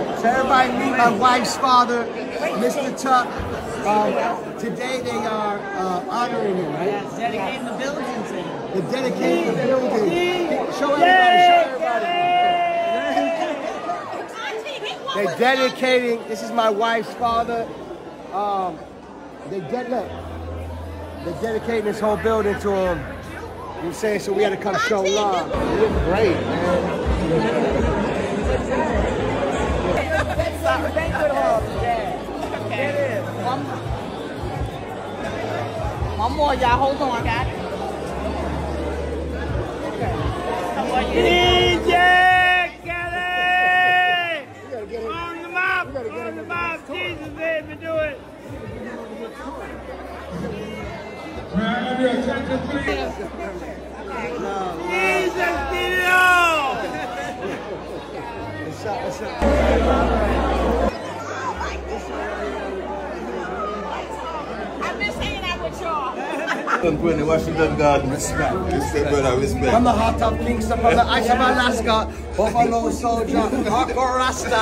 So everybody meet my wife's father, Mr. Tuck. Today they are honoring him, right? Yes, dedicating the building to him. They're dedicating the building. Show everybody, They're dedicating, this is my wife's father. They're dedicating this whole building to him. You know what I'm saying? So we had to come show love. You look great, man. One more, y'all. Hold on, got it. DJ Kelly! On the map! On the map! Jesus made me do it! Jesus did it all! What's up? I've been hanging out with y'all. Washington God. Respect. Respect, brother. Respect. From the heart of Kingston, from the ice of Alaska, Buffalo Soldier, Hardcore Rasta.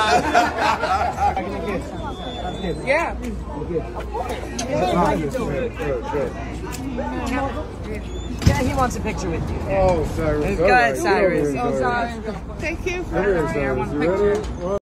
Yeah. Yeah, he wants a picture with you. Oh, Cyrus. Go ahead, Cyrus. Oh, Cyrus. Thank you. Cyrus.